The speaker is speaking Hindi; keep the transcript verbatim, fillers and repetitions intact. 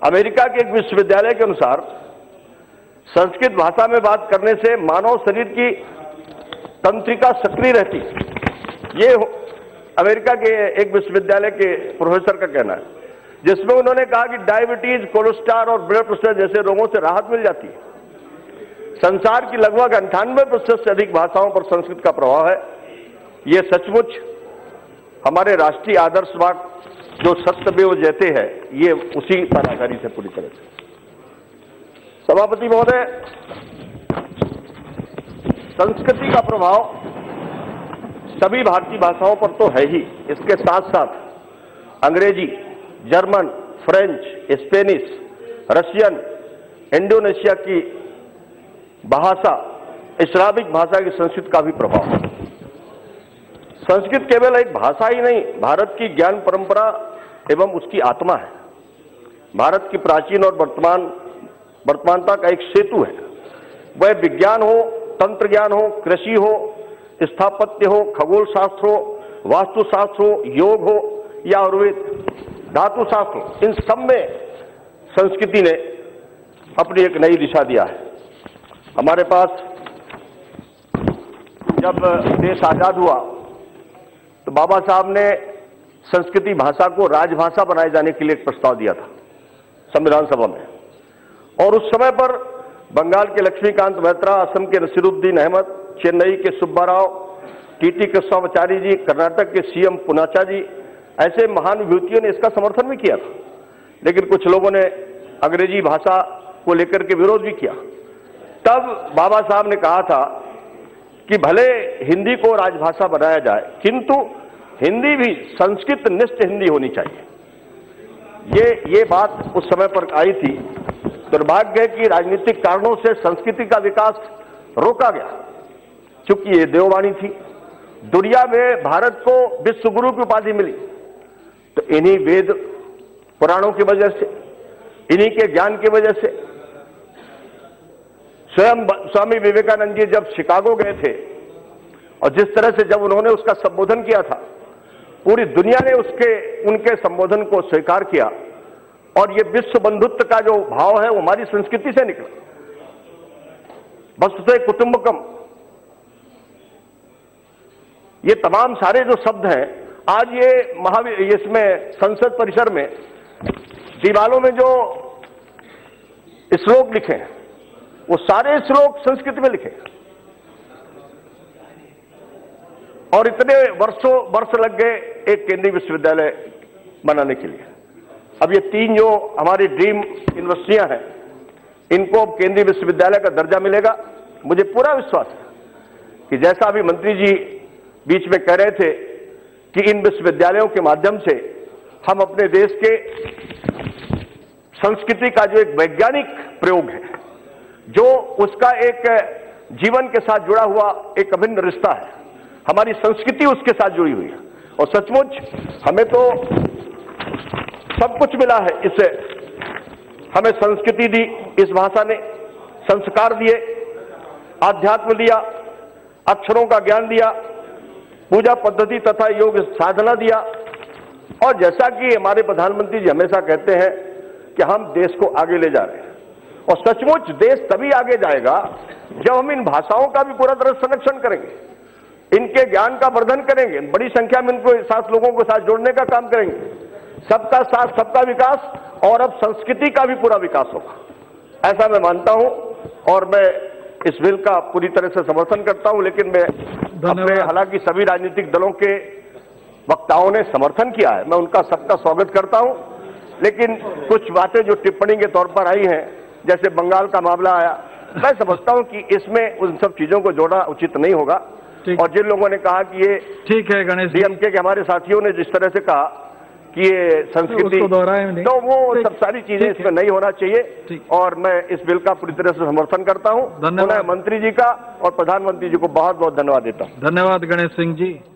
अमेरिका के एक विश्वविद्यालय के अनुसार संस्कृत भाषा में बात करने से मानव शरीर की तंत्रिका सक्रिय रहती। ये अमेरिका के एक विश्वविद्यालय के प्रोफेसर का कहना है, जिसमें उन्होंने कहा कि डायबिटीज, कोलेस्ट्रॉल और ब्लड प्रेशर जैसे रोगों से राहत मिल जाती है। संसार की लगभग अंठानवे प्रतिशत से अधिक भाषाओं पर संस्कृत का प्रभाव है। ये सचमुच हमारे राष्ट्रीय आदर्शवाद जो सत्यमेव जयते है, ये उसी पर आधारित है पूरी तरह से। सभापति महोदय, संस्कृति का प्रभाव सभी भारतीय भाषाओं पर तो है ही, इसके साथ साथ अंग्रेजी, German, French, Spanish, Russian, Indonesia की भाषा, इस्लामिक भाषा की संस्कृत का भी प्रभाव है। संस्कृत केवल एक भाषा ही नहीं, भारत की ज्ञान परंपरा एवं उसकी आत्मा है। भारत की प्राचीन और वर्तमान वर्तमानता का एक सेतु है। वह विज्ञान हो, तंत्र ज्ञान हो, कृषि हो, स्थापत्य हो, खगोल शास्त्र हो, वास्तुशास्त्र हो, योग हो या आयुर्वेद, धातु शास्त्र हो, इन सब में संस्कृति ने अपनी एक नई दिशा दिया है। हमारे पास जब देश आजाद हुआ तो बाबा साहब ने संस्कृति भाषा को राजभाषा बनाए जाने के लिए एक प्रस्ताव दिया था संविधान सभा में, और उस समय पर बंगाल के लक्ष्मीकांत मेहता, असम के नसीरुद्दीन अहमद, चेन्नई के सुब्बा राव, टीटी कृष्णाचारी जी, कर्नाटक के सीएम पुनाचा जी, ऐसे महान विभूतियों ने इसका समर्थन भी किया था। लेकिन कुछ लोगों ने अंग्रेजी भाषा को लेकर के विरोध भी किया। तब बाबा साहब ने कहा था कि भले हिंदी को राजभाषा बनाया जाए, किंतु हिंदी भी संस्कृत निष्ठ हिंदी होनी चाहिए। ये ये बात उस समय पर आई थी। दुर्भाग्य है कि राजनीतिक कारणों से संस्कृति का विकास रोका गया, चूंकि ये देववाणी थी। दुनिया में भारत को विश्व गुरु की उपाधि मिली तो इन्हीं वेद पुराणों की वजह से, इन्हीं के ज्ञान की वजह से। स्वयं स्वामी विवेकानंद जी जब शिकागो गए थे और जिस तरह से जब उन्होंने उसका संबोधन किया था, पूरी दुनिया ने उसके उनके संबोधन को स्वीकार किया, और ये विश्व बंधुत्व का जो भाव है वो हमारी संस्कृति से निकला। वस्तुतः कुटुंबकम, ये तमाम सारे जो शब्द हैं, आज ये महावीर इसमें संसद परिसर में दीवालों में जो श्लोक लिखे हैं, वो सारे श्लोक संस्कृत में लिखे, और इतने वर्षों वर्ष लग गए एक केंद्रीय विश्वविद्यालय बनाने के लिए। अब ये तीन जो हमारी ड्रीम यूनिवर्सिटियां हैं, इनको अब केंद्रीय विश्वविद्यालय का दर्जा मिलेगा। मुझे पूरा विश्वास है कि जैसा अभी मंत्री जी बीच में कह रहे थे कि इन विश्वविद्यालयों के माध्यम से हम अपने देश के संस्कृति का जो एक वैज्ञानिक प्रयोग है, जो उसका एक जीवन के साथ जुड़ा हुआ एक अभिन्न रिश्ता है, हमारी संस्कृति उसके साथ जुड़ी हुई है। और सचमुच हमें तो सब कुछ मिला है इससे। हमें संस्कृति दी इस भाषा ने, संस्कार दिए, आध्यात्म दिया, अक्षरों का ज्ञान दिया, पूजा पद्धति तथा योग साधना दिया। और जैसा कि हमारे प्रधानमंत्री जी हमेशा कहते हैं कि हम देश को आगे ले जा रहे हैं, और सचमुच देश तभी आगे जाएगा जब हम इन भाषाओं का भी पूरा तरह संरक्षण करेंगे, इनके ज्ञान का वर्धन करेंगे, बड़ी संख्या में इनको साथ लोगों को साथ जोड़ने का काम करेंगे। सबका साथ सबका विकास, और अब संस्कृति का भी पूरा विकास होगा, ऐसा मैं मानता हूं। और मैं इस बिल का पूरी तरह से समर्थन करता हूं। लेकिन मैं अपने, हालांकि सभी राजनीतिक दलों के वक्ताओं ने समर्थन किया है, मैं उनका सबका स्वागत करता हूं। लेकिन कुछ बातें जो टिप्पणी के तौर पर आई हैं, जैसे बंगाल का मामला आया, मैं समझता हूं कि इसमें उन सब चीजों को जोड़ना उचित नहीं होगा। और जिन लोगों ने कहा कि ये ठीक है, गणेश डीएमके के हमारे साथियों ने जिस तरह से कहा कि ये संस्कृति, तो वो सब सारी चीजें इसमें नहीं होना चाहिए। और मैं इस बिल का पूरी तरह से समर्थन करता हूं। धन्यवाद मंत्री जी का, और प्रधानमंत्री जी को बहुत बहुत धन्यवाद देता हूं। धन्यवाद गणेश सिंह जी।